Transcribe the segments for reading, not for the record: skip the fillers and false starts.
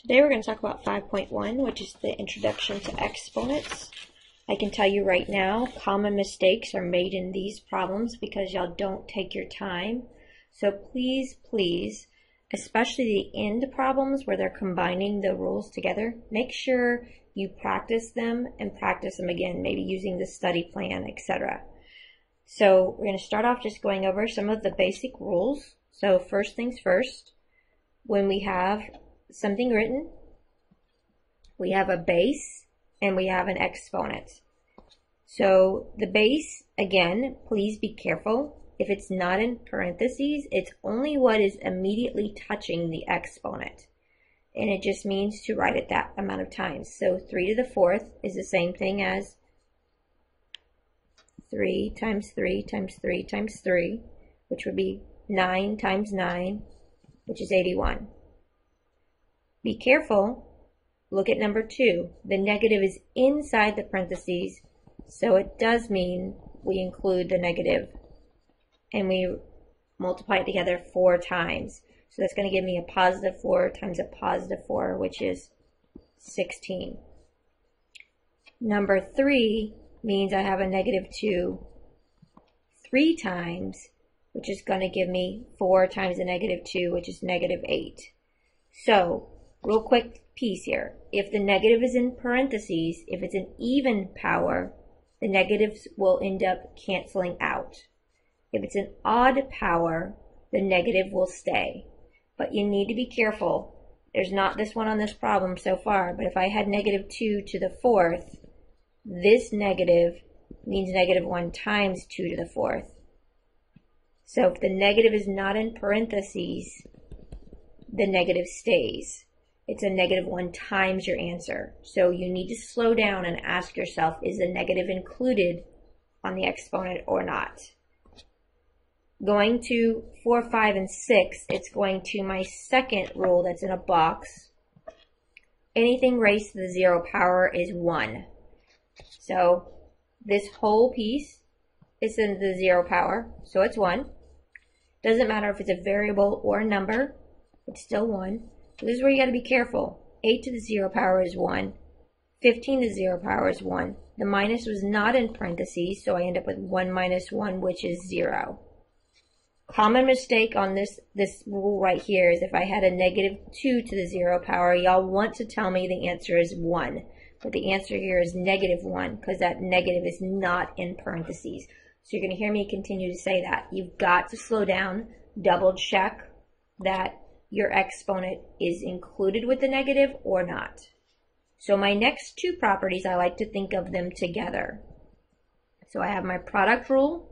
Today we're going to talk about 5.1, which is the introduction to exponents. I can tell you right now, common mistakes are made in these problems because y'all don't take your time. So please, please, especially the end problems where they're combining the rules together, make sure you practice them and practice them again, maybe using the study plan, etc. So we're going to start off just going over some of the basic rules. So first things first, when we have something written, we have a base and we have an exponent. So the base, again, please be careful. If it's not in parentheses, it's only what is immediately touching the exponent. And it just means to write it that amount of times. So 3 to the 4th is the same thing as 3 times 3 times 3 times 3, which would be 9 times 9, which is 81. Be careful. Look at number 2. The negative is inside the parentheses, so it does mean we include the negative and we multiply it together 4 times. So that's going to give me a positive 4 times a positive 4, which is 16. Number 3 means I have a negative 2 3 times, which is going to give me 4 times a negative 2, which is negative 8. So, real quick piece here. If the negative is in parentheses, if it's an even power, the negatives will end up canceling out. If it's an odd power, the negative will stay. But you need to be careful. There's not this one on this problem so far, but if I had negative 2 to the 4th, this negative means negative 1 times 2 to the 4th. So if the negative is not in parentheses, the negative stays. It's a negative 1 times your answer. So you need to slow down and ask yourself, is the negative included on the exponent or not? Going to 4, 5, and 6, it's going to my second rule that's in a box. Anything raised to the 0 power is 1. So this whole piece is in the 0 power, so it's 1. Doesn't matter if it's a variable or a number, it's still 1. So this is where you got to be careful. 8 to the 0 power is 1. 15 to the 0 power is 1. The minus was not in parentheses, so I end up with 1 minus 1, which is 0. Common mistake on this rule right here is if I had a negative 2 to the 0 power, y'all want to tell me the answer is 1. But the answer here is negative 1 because that negative is not in parentheses. So you're going to hear me continue to say that. You've got to slow down, double check that your exponent is included with the negative or not. So my next two properties, I like to think of them together. So I have my product rule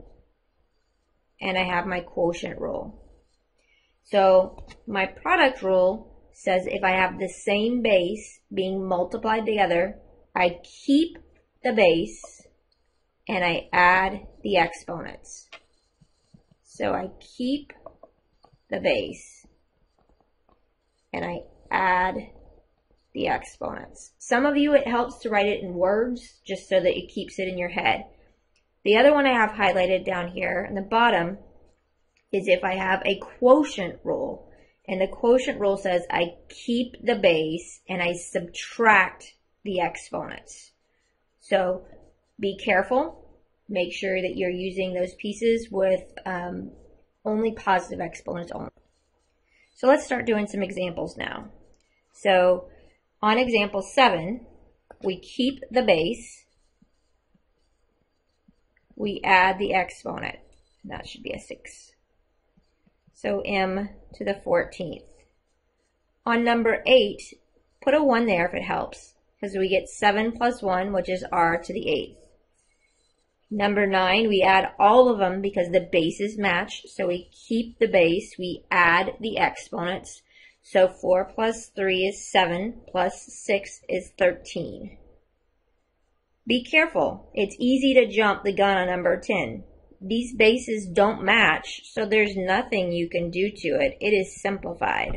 and I have my quotient rule. So my product rule says if I have the same base being multiplied together, I keep the base and I add the exponents. So I keep the base and I add the exponents. Some of you, it helps to write it in words just so that it keeps it in your head. The other one I have highlighted down here in the bottom is if I have a quotient rule. And the quotient rule says I keep the base and I subtract the exponents. So be careful. Make sure that you're using those pieces with only positive exponents only. So let's start doing some examples now. So on example 7, we keep the base. We add the exponent. That should be a 6. So m to the 14th. On number 8, put a 1 there if it helps, because we get 7 plus 1, which is r to the 8th. Number 9, we add all of them because the bases match. So we keep the base, we add the exponents. So 4 plus 3 is 7, plus 6 is 13. Be careful. It's easy to jump the gun on number 10. These bases don't match, so there's nothing you can do to it. It is simplified.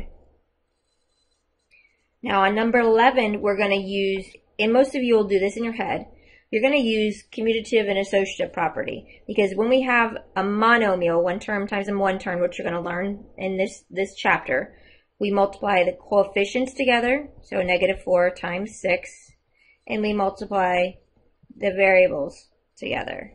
Now on number 11, we're going to use, and most of you will do this in your head, you're going to use commutative and associative property. Because when we have a monomial, one term times one term, which you're going to learn in this chapter, we multiply the coefficients together, so -4 times 6, and we multiply the variables together.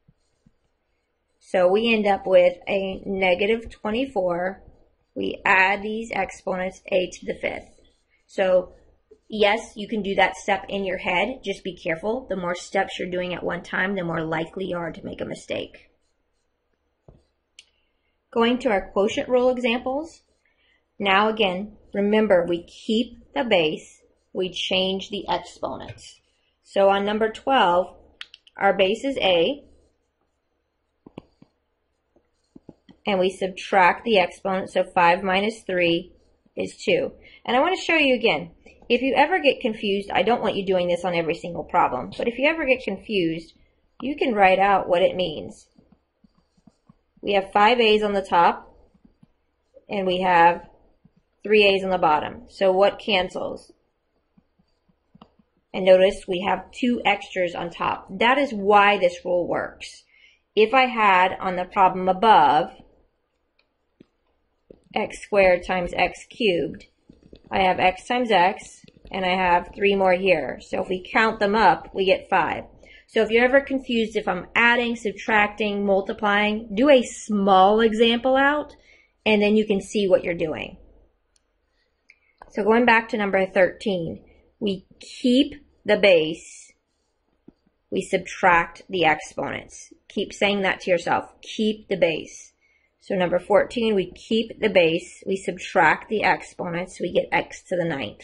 So we end up with a -24. We add these exponents, a to the 5th. So yes, you can do that step in your head. Just be careful. The more steps you're doing at one time, the more likely you are to make a mistake. Going to our quotient rule examples. Now again, remember, we keep the base, we change the exponents. So on number 12, our base is a, and we subtract the exponent, so 5 minus 3 is 2. And I want to show you again, if you ever get confused, I don't want you doing this on every single problem, but if you ever get confused, you can write out what it means. We have 5 A's on the top, and we have 3 A's on the bottom. So what cancels? And notice we have 2 extras on top. That is why this rule works. If I had on the problem above x squared times x cubed, I have x times x, and I have 3 more here. So if we count them up, we get 5. So if you're ever confused if I'm adding, subtracting, multiplying, do a small example out, and then you can see what you're doing. So going back to number 13, we keep the base, we subtract the exponents. Keep saying that to yourself, keep the base. So number 14, we keep the base, we subtract the exponents, we get x to the 9th.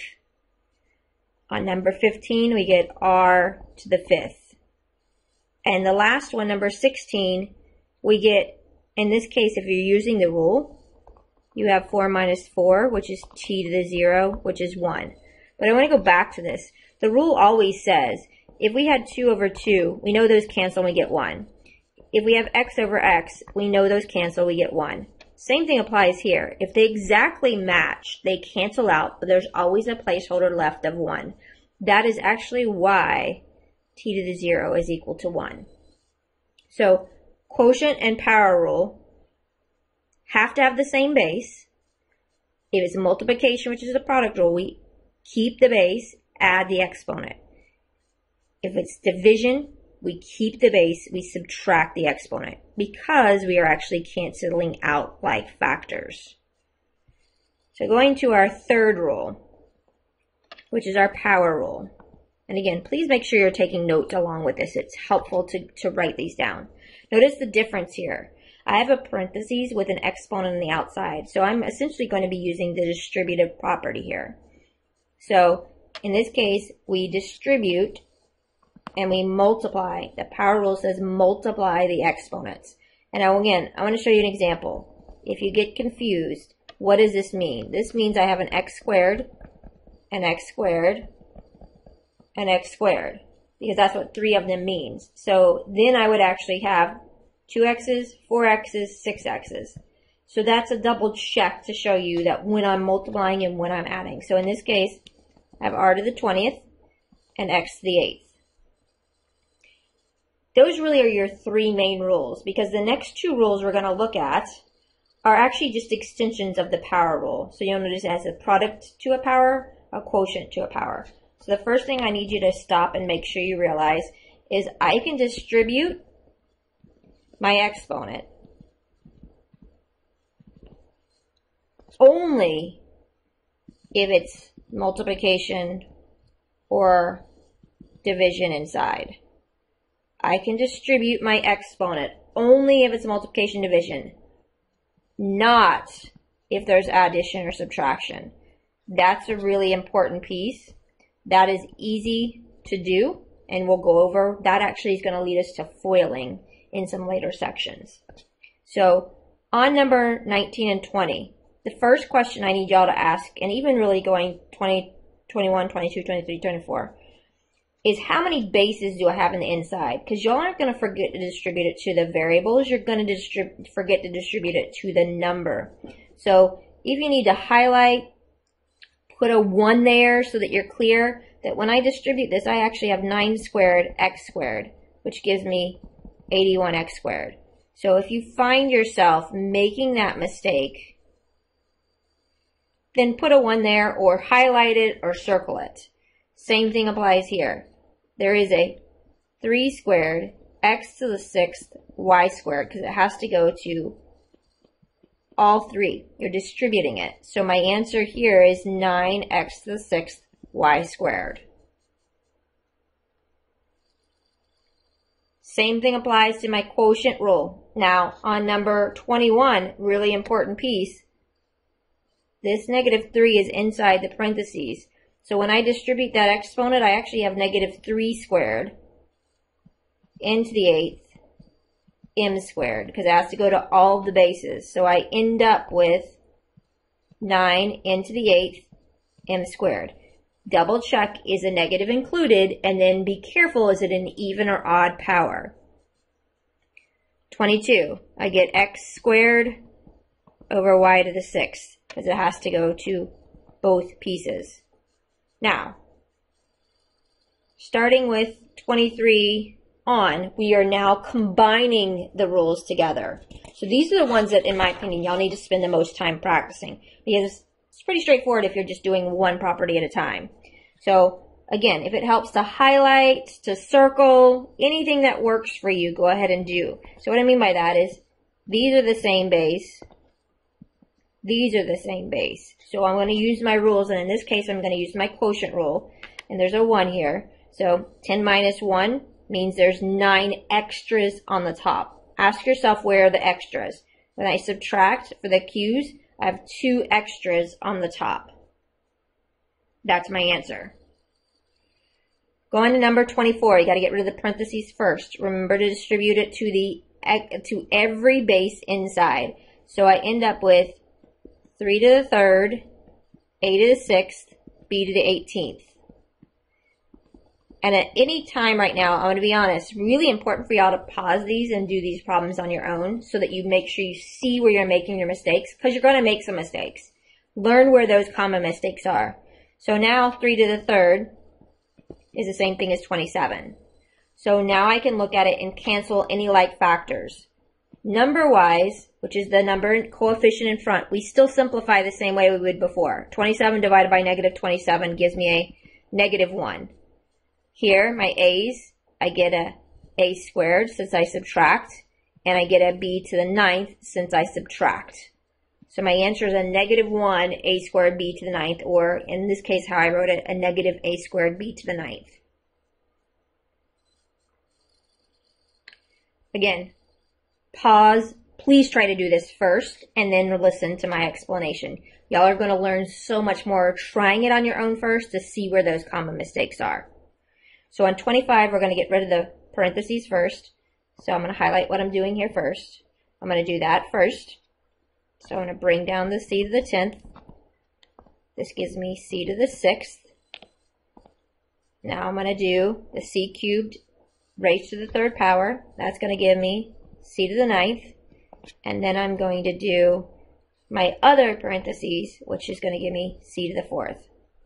On number 15, we get r to the 5th. And the last one, number 16, we get, in this case, if you're using the rule, you have 4 minus 4, which is t to the 0, which is 1. But I want to go back to this. The rule always says, if we had 2 over 2, we know those cancel and we get 1. If we have x over x, we know those cancel, we get 1. Same thing applies here. If they exactly match, they cancel out, but there's always a placeholder left of 1. That is actually why t to the 0 is equal to 1. So quotient and power rule have to have the same base. If it's multiplication, which is the product rule, we keep the base, add the exponent. If it's division, we keep the base, we subtract the exponent, because we are actually canceling out like factors. So going to our third rule, which is our power rule. And again, please make sure you're taking notes along with this. It's helpful to write these down. Notice the difference here. I have a parentheses with an exponent on the outside, so I'm essentially going to be using the distributive property here. So in this case, we distribute and we multiply. The power rule says multiply the exponents. And now again, I want to show you an example. If you get confused, what does this mean? This means I have an x squared, an x squared, an x squared, because that's what 3 of them means. So then I would actually have 2x's, 4x's, 6x's. So that's a double check to show you that when I'm multiplying and when I'm adding. So in this case, I have r to the 20th and x to the 8th. Those really are your 3 main rules, because the next 2 rules we're going to look at are actually just extensions of the power rule. So you'll notice it has a product to a power, a quotient to a power. So the first thing I need you to stop and make sure you realize is I can distribute my exponent only if it's multiplication or division inside. I can distribute my exponent only if it's multiplication division, not if there's addition or subtraction. That's a really important piece. That is easy to do, and we'll go over. That actually is going to lead us to FOILing in some later sections. So on number 19 and 20, the first question I need y'all to ask, and even really going 20, 21, 22, 23, 24, is how many bases do I have in the inside? Because y'all aren't going to forget to distribute it to the variables. You're going to forget to distribute it to the number. So if you need to highlight, put a 1 there so that you're clear that when I distribute this, I actually have 9 squared x squared, which gives me 81x squared. So if you find yourself making that mistake, then put a 1 there or highlight it or circle it. Same thing applies here. There is a 3 squared x to the 6th y squared because it has to go to all 3. You're distributing it. So my answer here is 9x to the 6th y squared. Same thing applies to my quotient rule. Now, on number 21, really important piece, this -3 is inside the parentheses. So when I distribute that exponent, I actually have -3 squared into the 8th m squared because it has to go to all of the bases. So I end up with 9 into the 8th m squared. Double check, is a negative included, and then be careful, is it an even or odd power? 22, I get x squared over y to the 6th because it has to go to both pieces. Now, starting with 23 on, we are now combining the rules together. So these are the ones that, in my opinion, y'all need to spend the most time practicing because it's pretty straightforward if you're just doing one property at a time. So again, if it helps to highlight, to circle, anything that works for you, go ahead and do. So what I mean by that is these are the same base. These are the same base. So I'm going to use my rules, and in this case, I'm going to use my quotient rule. And there's a 1 here. So 10 minus 1 means there's 9 extras on the top. Ask yourself, where are the extras? When I subtract for the q's, I have 2 extras on the top. That's my answer. Going to number 24, you got to get rid of the parentheses first. Remember to distribute it to every base inside. So I end up with 3 to the 3rd, a to the 6th, b to the 18th. And at any time right now, I'm going to be honest, really important for y'all to pause these and do these problems on your own so that you make sure you see where you're making your mistakes, because you're going to make some mistakes. Learn where those common mistakes are. So now 3 to the 3rd is the same thing as 27. So now I can look at it and cancel any like factors. Number-wise, which is the number coefficient in front, we still simplify the same way we would before. 27 divided by -27 gives me a -1. Here, my a's, I get a squared since I subtract, and I get a b to the 9th since I subtract. So my answer is a -1 a squared b to the 9th, or in this case how I wrote it, a -a squared b to the 9th. Again, pause. Please try to do this first and then listen to my explanation. Y'all are going to learn so much more trying it on your own first to see where those common mistakes are. So on 25, we're going to get rid of the parentheses first. So I'm going to highlight what I'm doing here first. I'm going to do that first. So I'm going to bring down the c to the 10th. This gives me c to the 6th. Now I'm going to do the c cubed raised to the 3rd power. That's going to give me c to the 9th. And then I'm going to do my other parentheses, which is going to give me c to the 4th.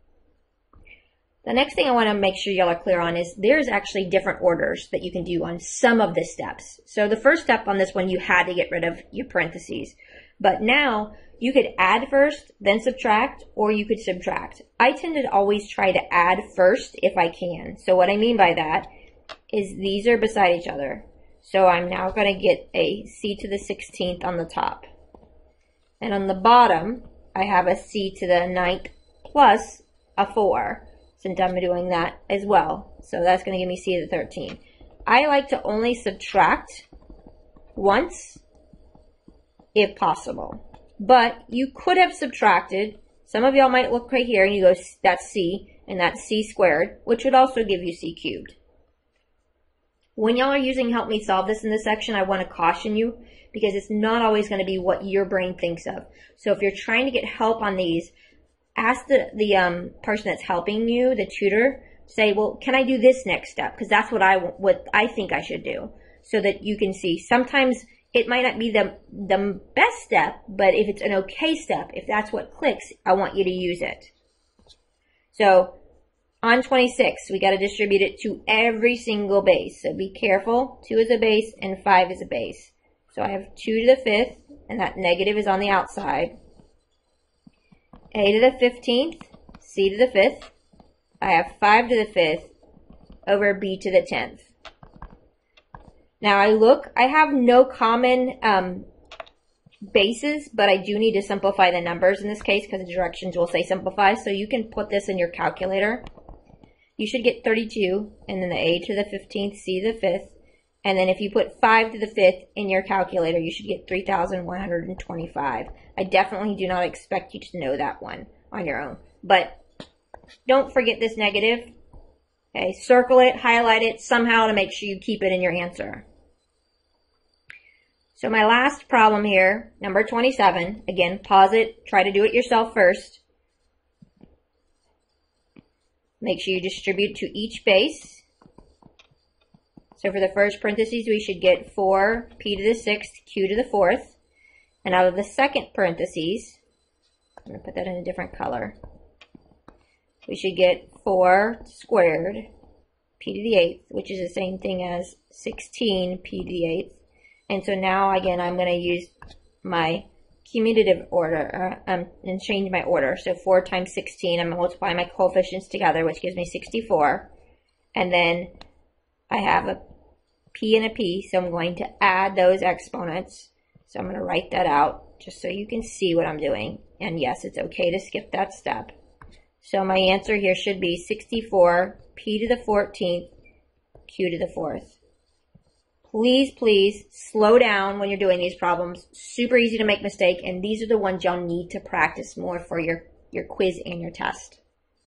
The next thing I want to make sure y'all are clear on is there's actually different orders that you can do on some of the steps. So the first step on this one, you had to get rid of your parentheses. But now you could add first, then subtract, or you could subtract. I tend to always try to add first if I can. So what I mean by that is these are beside each other. So I'm now going to get a c to the 16th on the top. And on the bottom, I have a c to the 9th plus a 4. Since I'm doing that as well. So that's going to give me c to the 13. I like to only subtract once if possible. But you could have subtracted. Some of y'all might look right here and you go, that's c, and that's c squared, which would also give you c cubed. When y'all are using Help Me Solve This in this section, I want to caution you because it's not always going to be what your brain thinks of. So if you're trying to get help on these, ask the person that's helping you, the tutor, say, well, can I do this next step? Because that's what I think I should do, so that you can see. Sometimes it might not be the best step, but if it's an okay step, if that's what clicks, I want you to use it. So on 26, we got to distribute it to every single base. So be careful. 2 is a base and 5 is a base. So I have 2 to the 5th, and that negative is on the outside. a to the 15th, c to the 5th. I have 5 to the 5th over b to the 10th. Now I have no common bases, but I do need to simplify the numbers in this case because the directions will say simplify. So you can put this in your calculator. You should get 32, and then the a to the 15th, c to the 5th. And then if you put 5 to the 5th in your calculator, you should get 3,125. I definitely do not expect you to know that one on your own. But don't forget this negative. Okay, circle it, highlight it somehow to make sure you keep it in your answer. So my last problem here, number 27, again, pause it, try to do it yourself first. Make sure you distribute to each base. So for the first parentheses, we should get 4 p to the 6th, q to the 4th. And out of the second parentheses, I'm going to put that in a different color, we should get 4 squared p to the 8th, which is the same thing as 16 p to the 8th. And so now, again, I'm going to use my commutative order and change my order. So 4 times 16, I'm going to multiply my coefficients together, which gives me 64. And then I have a p and a p, so I'm going to add those exponents. So I'm going to write that out just so you can see what I'm doing. And yes, it's okay to skip that step. So my answer here should be 64 p to the 14th, q to the 4th. Please, please slow down when you're doing these problems. Super easy to make mistake, and these are the ones y'all need to practice more for your quiz and your test.